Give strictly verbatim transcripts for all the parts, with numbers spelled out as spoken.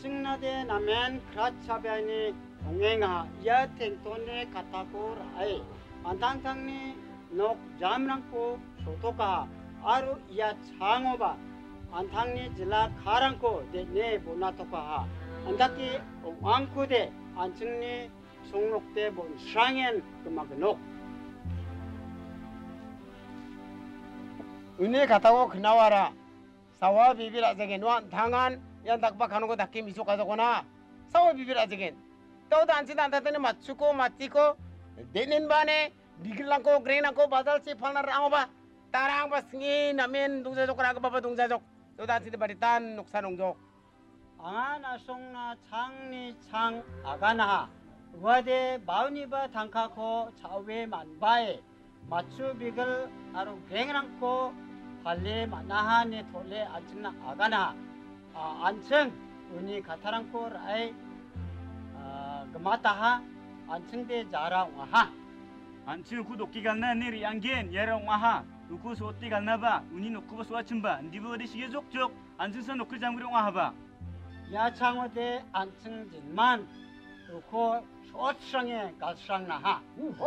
안증나데 나면 크라차비아니 동행하 야탱톤에 가타고 라이 안탕탕니 녹 잠랑고 소토가 아루 이야 창오바 안탕니 질라 가랑고 데네 보나토가 안다키 옹앙쿠데 안증니 송록대 본 샹엔 그마그녹 은혜 가타고 그나와라 사와 비비라 저게 노안 당한 연닭박 하는 거 닭게 미소 가져거나 사와 비비라 저게 또도 안치도 안타더니 맞추고 맞지고 내년 반에 미글랑고 그레랑고 바달치 팔나를 앙어봐 따랑바 승이 나면 동자족 라고 바바 동자족 또도 안치도 바리탄 녹사농족 앙아나 송나 창리 창 아가나 와데 마우니바 당카코 차웨 만바에 맞추 비글 아루 뱅랑고 발레 마나하네 톨레 안층나 아가나 아, 안층 은이 가타랑코 라이 아, 그마타하 안층대 자라 와하 안층 구독기 갈나 니리 양겐 예랑 와하 우쿠 소띠 갈나바 운이 놓고 소아침바 니버디 시게 족족 안층선 놓고 잠그려 와하바 야창어대 안층진만 우코 쇼창에 갈상나하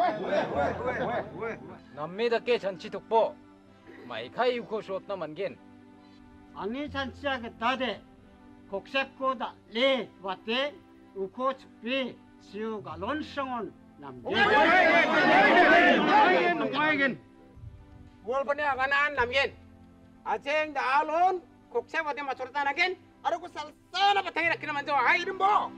남미답게 전치 독보 마이카이 우코 쇼트나 만겐 아니 잔치하게 다대 곡색고다 레 왔대 우코 측비 지우가 론성은 남겐 남겐 월번에 아가난 남겐 아쟁 나론 곡색 왔대 맞춰다 나겐 아르고 살사나 바탕이라 그나 만져 아 이름 뭐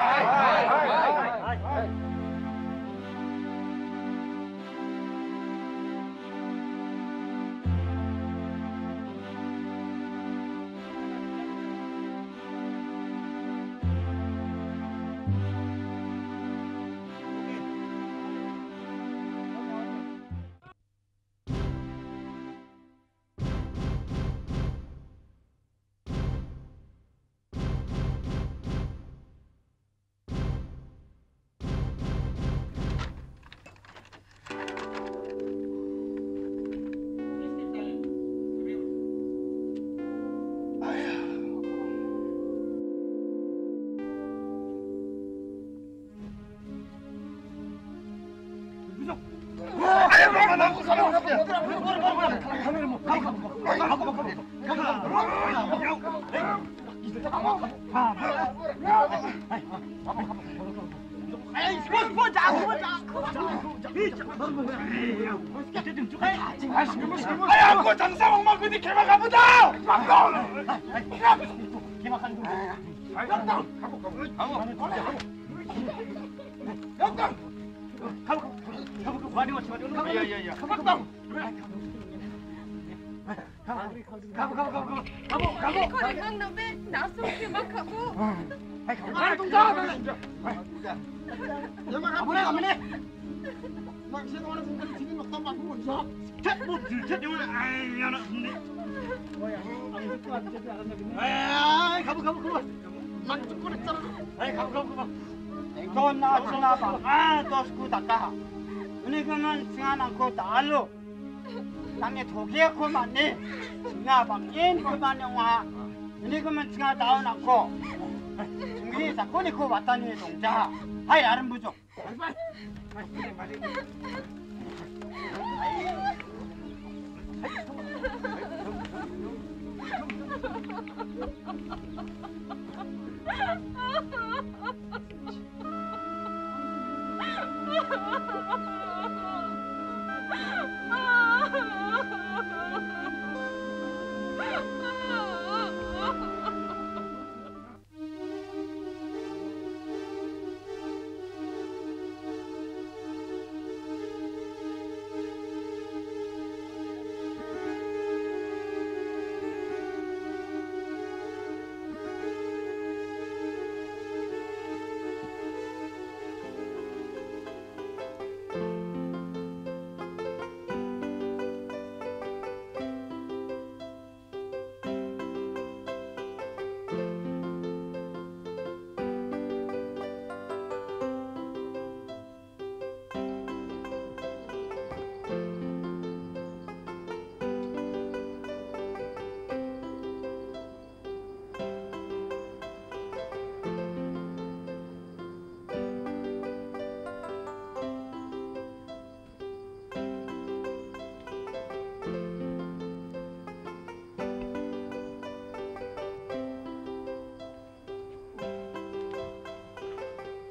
아야고 장사먹만 그니 개막하보다 개막하는 거 영당 가보 가보 영당 가보 가보 가보 많이 왔지 많이 왔지 야야야 영당 가보 가보 가보 가보 가보 거리강 남에 나서게 막 하고 아 동자 영만 가보네 가보네 막 시동하는 순간 지금 막 땀만 보고 있어 뭐 들쳐 영을 아이 야나 뭐야 아니 듣고 왔지 않았나 보네 아이 가보 가보 가보 막 죽고 그랬잖아 아이 가보 가보 가보 돈 나왔으나 봐 도스쿠 닦아 은혜 그만 승한 않고 달로 당에 독이야 그만네 승아 방인 그만 영화 은혜 그만 승아 다운 않고 중기 사건이 그 왔다니 동자 하이 아름 부족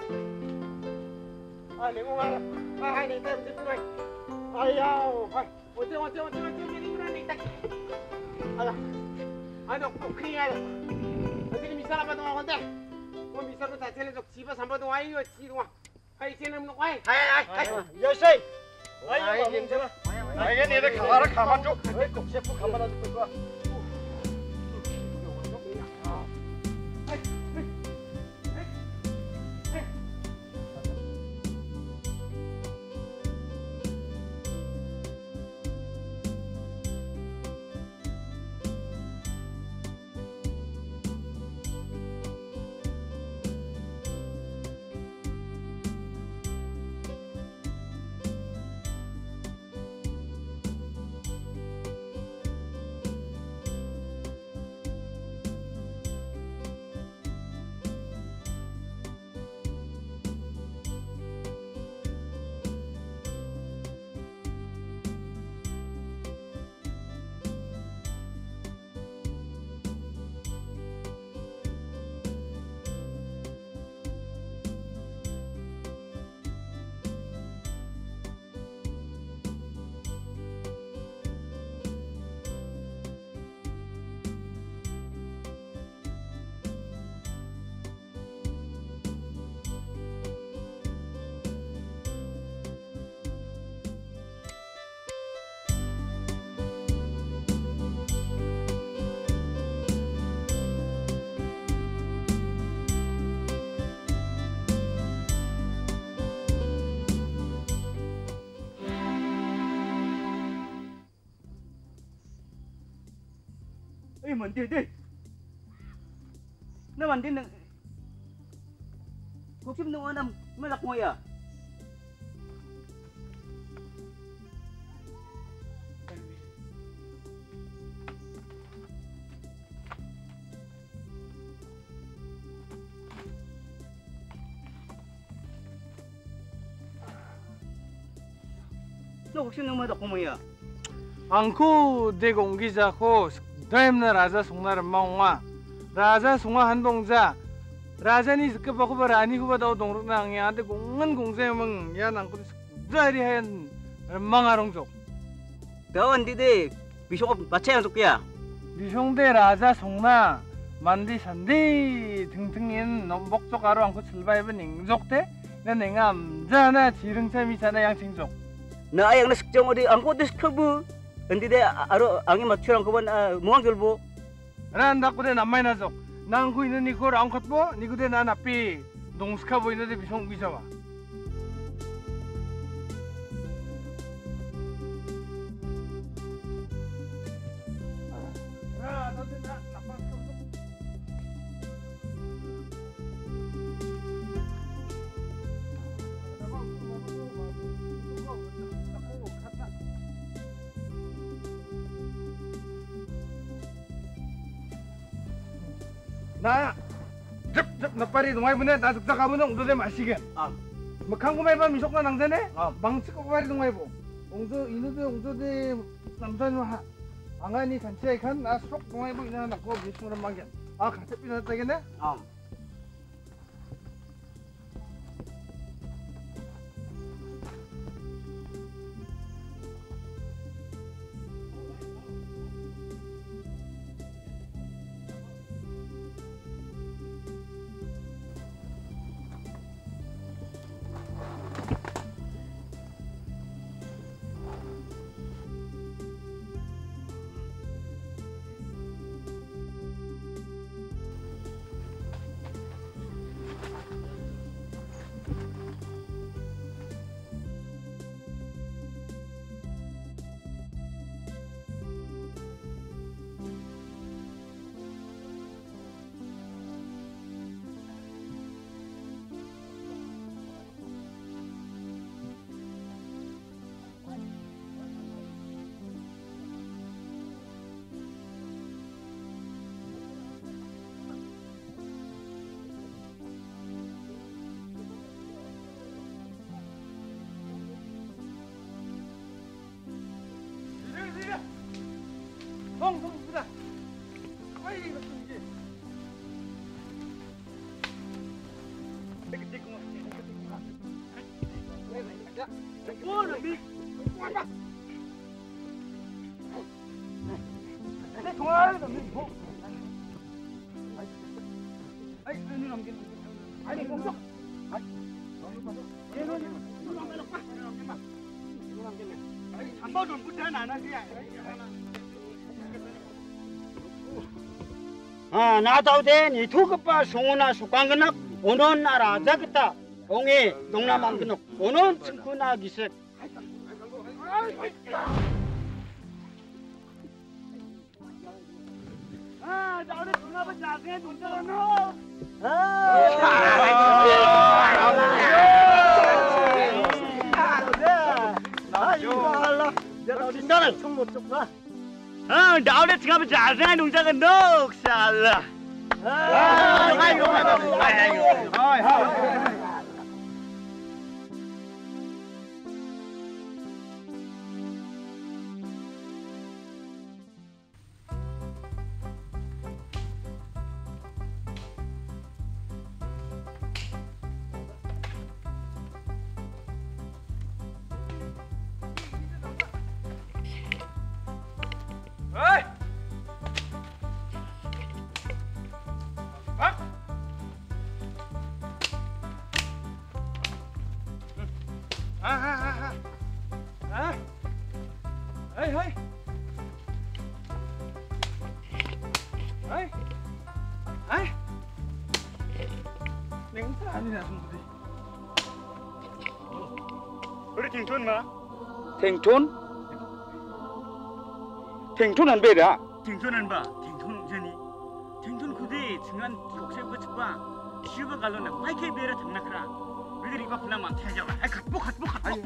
à nếu mà à hai này thêm thêm này ai ao phải một tiếng một tiếng một tiếng một tiếng đi đi đi à à nó cũng khi à 어디 미사라 봐도 건데 뭐 미사로 다 텔레 적 집에 삼바도 와이요 지루와 하이 쟤는 뭐 와이 하이 하이 하이 여시 아이 냄새나 아이게 니들 가마라 가만 좀 꼭 셰프 가만히 줄 거야 Ê mình đi đi. Nó mình đi nè. Cuộc chim nó nằm mới lạc ngồi à? Nó cuộc chim nó mới lạc ngồi à? 앙코 대공기자코 다임나 라자 송나를 마옹아 라자 송아 한동자 라자니 스크바코바 라니코바 다오 동룩낭이 안데 공은 공세멍 야 낭코 스크라리 하얀 망아롱족 Kawan dide bisok baca untuk ya. 미송대 라자 송나 만디 산디 등등인 넘복족 아로 앙코 출바이번 잉족대 내 내가 암자나 지릉샘이잖아 양칭족 Na ayang nasikjong odi angko des kabu. Nanti deh aro angin macurang kawan muang jelbo. 난 닭고대 남마이나족 난구 있는 니코 랑컷보 니구대 난 앞이 농스카 보이는데 비송 비자와 나 접접 나빠리 동아이 보내 나 득다 가면 옹도대 마시게 아. 뭐 강구마이 봐 미속나 낭자네 망치고 바리 동아이 보 옹도 이노대 옹도대 남자는 하 앙아니 산치에 간나속 동아이 보 이나 나고 미속나 망게 아 같이 비나다겠네 Ah. ong ong sudah ayo betul je Dikit-dikit 아, 나다우데 니 투급바 송우나 숙광근학 오는 나라 자그다 옹에 동남안근학 오는 층쿠나 기세 아, 나를 누나가 자세 눈자라노 아, 이거 할라 내가 진단을 총못 줬다 아, 나를 지금 자세 눈자가 녹살라 아, 아이고, 아이고, 아이고, 아이고. 우리 팅톤 마? 탱톤? 탱톤은 베라 팅톤은 봐. 팅톤 전이. 팅톤 그대 중간 곡세 붙여봐. 시우가 갈로나 마이케 베라 장난크라. 우리들 이거 불나만 태자와. 아, 갖고 갖고 갖고.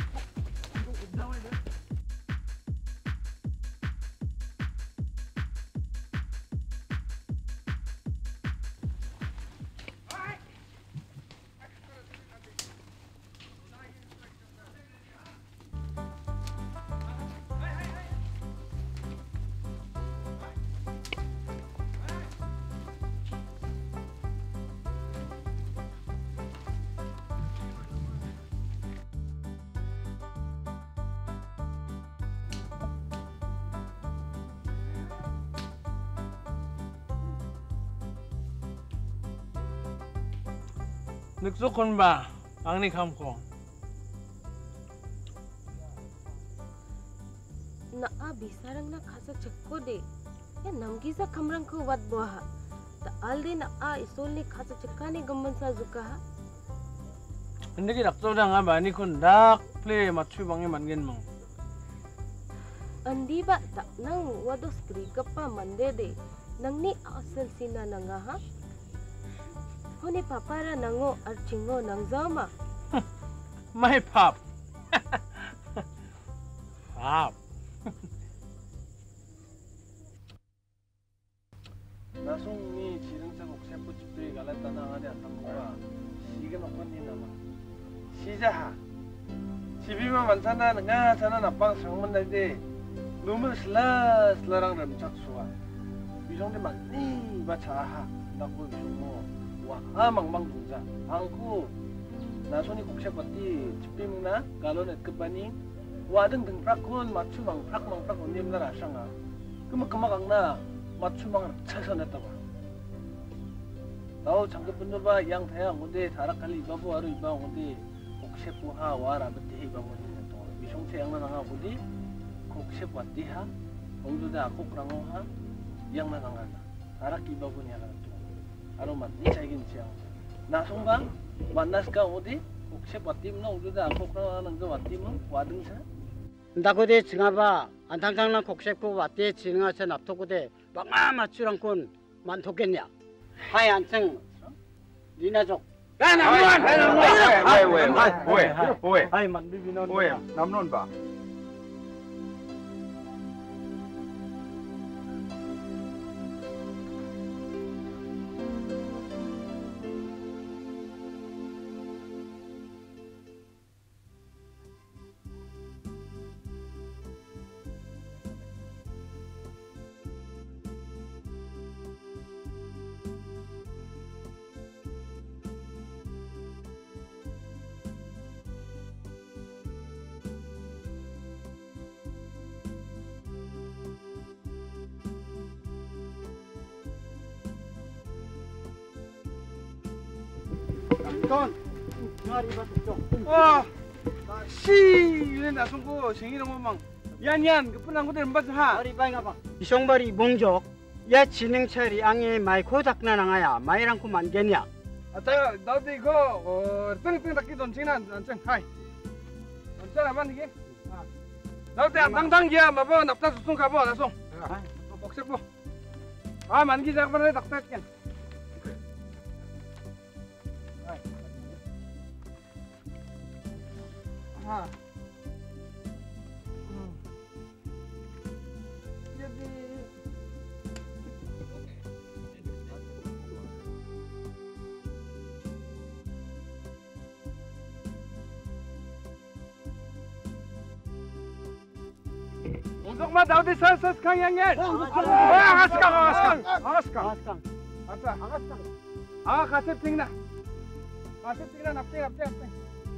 늑속건 봐 앙리 감고 na abi sarang na khasa chakko de ya namgiza kamrang ko wat boha ta alde na a isolni khasa chakkani gamban sa zuka ha 근데 그 낙서장 아 많이 건락 플레이 맞추 방에 만겐 뭐 andi ba ta nang wado skri kappa mande de nangni asal sina nanga ha hone papara nango archingo nangzama 마이 팝 팝 나송이 지능차 곡샘부 집도에 갈랐다나 하냐 한국아 시가 먹건니 나마 시자하 집이만 만사나 nga sana napang sangman na de lumen sla slarang ram chak suwa bijong de magni ba chaha nakbo bijong mo wa amang mang dungza angku 나손이 곡색받디 집빔나 갈로네 급바니 와등 등 프락콘 맞추망 프락망 프락 언님나 라샹아 그만 그만 강나 맞추망 차선했다봐 나오 장급 분노바 양 태양 온데 다락칼리 이바부 아루 이바 온데 곡색부하 와라 버티 이바 온데 또 미송체 양나나가 온데 곡색받디하 옹도데 아코크랑오하 양나나가 다락 이바부니 하나 또 아로 맞니 차이긴 지양 나송가 만나스까 어디 혹시 왔디면 우리도 안 kok라는 거 왔디면 와등사 나고대 증아바 안탕탕랑 곡색부 왔대 진흥하서 납토고대 막마 맞추랑콘 만토겠냐 하이 안청 니나족 야 남론 왜왜왜왜 하이 만비비노 왜 남론 봐 Don, ngari ba ito? 와, 씨, yun na sungko 생일은 뭐망. 얀얀, 그뿐한 것들 mbas ha. Ngari ba nga ba? Isong bari bongjok, ya 진행처리 ang에 마이 고작나 나가야 마이랑코 만겠냐? 아따, 나도 이거 어, 땡땡 닦기 돈 지난 안짱 하이. 안짱 만 이게. 아. 나도 당당기야, 마봐 납다 수송 가봐, 나송. 아, 복색 보. 아, 만기 작업을 닥닥게. 아. 음. 여기. Ungkok daw di sa sa kang yang yan. Ah, agas kang, agas kang, agas kang. Askang. Asa, agas kang. Ah, kasip tingna. Kasip tingna, napting, napting, napting.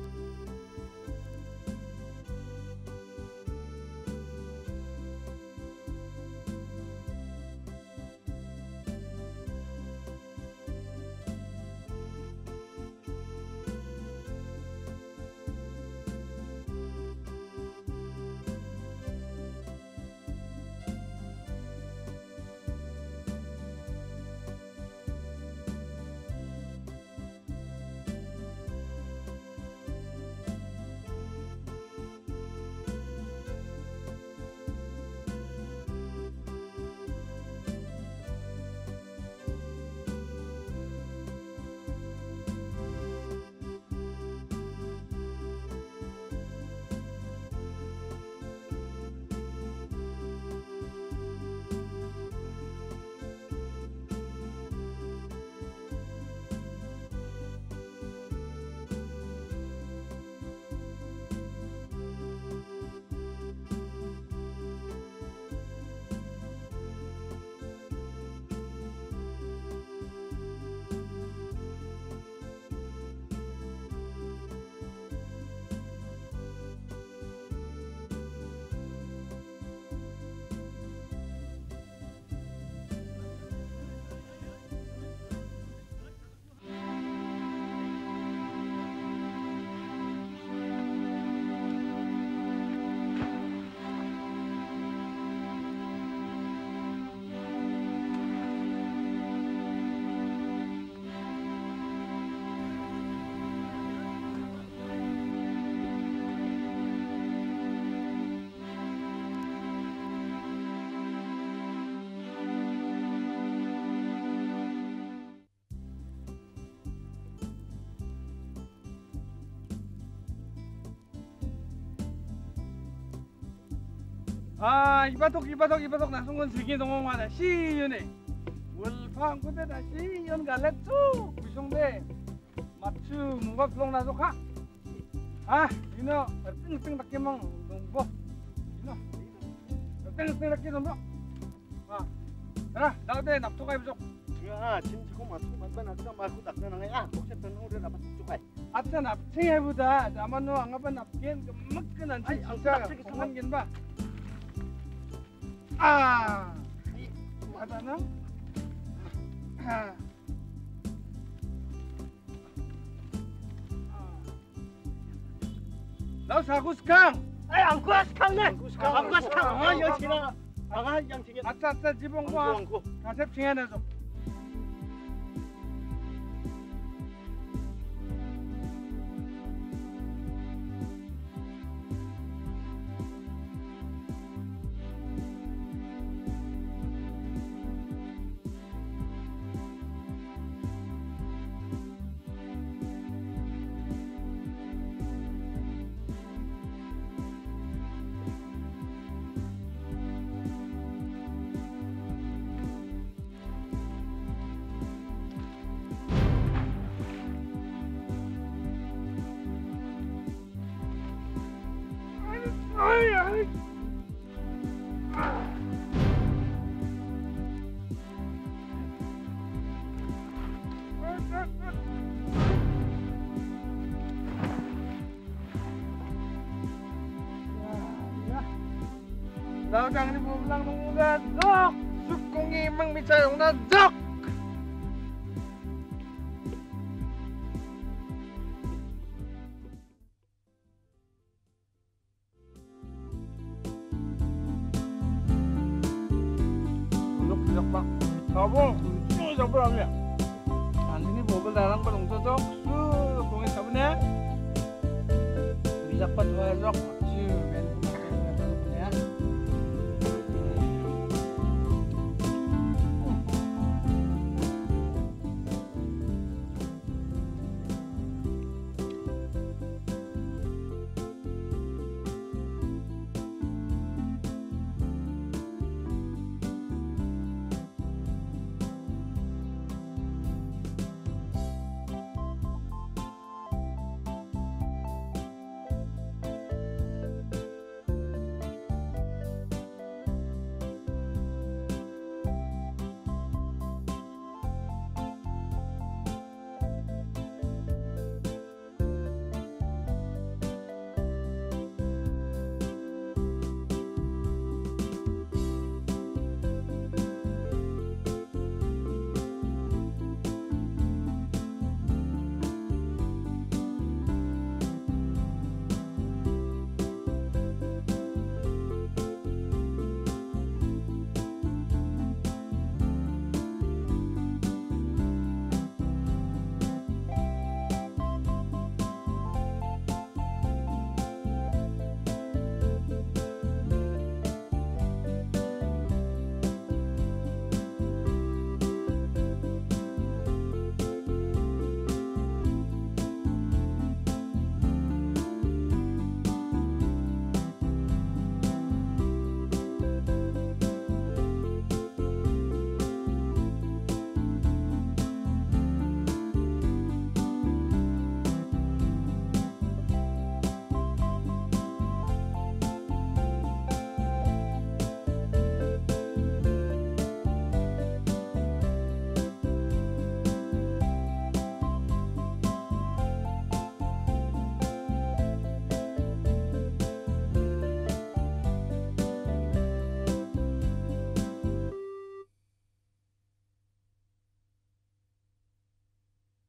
아, 이바독 이바독 이바독 나송건 세계 동호만에 시연에 월팡 그대다 시연 갈랬죠 비송대 맞추 뭔가 플롱 나속하 아 이너 땡땡 닦게 멍 농보 이너 땡땡 닦게 농보 아 자 나한테 납토가 해보죠 야, 진짜고 맞고 만만 아까 말고 닦나 나가야. 혹시 변호를 나만 쪽아. 아차 납치 해보다 아만 너 안가반 납겐 그먹근 안치 진짜 공한겐 봐 아, 맞아나? 아, 나 사구스캉. 아이, 안 구스캉네. 안 구스캉. 아, 여기나. 아가 양치게. 아차 아차 지봉과 가셉 칭해내줘. 아이 아이. Dagang ni Bublang nung ugat, Dok! Sukong imang mitsayong na, Dok! Kamu kucu seberangnya. Nanti ini bobel darang belum cocok. Su, kongin sabunnya. Bisa pat wajok. Ciu, men